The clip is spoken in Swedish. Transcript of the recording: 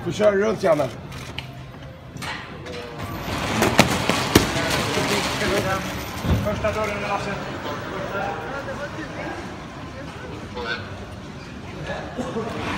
Du kör runt, Janne. Första dörren i lassen. Ja, det var tydligt.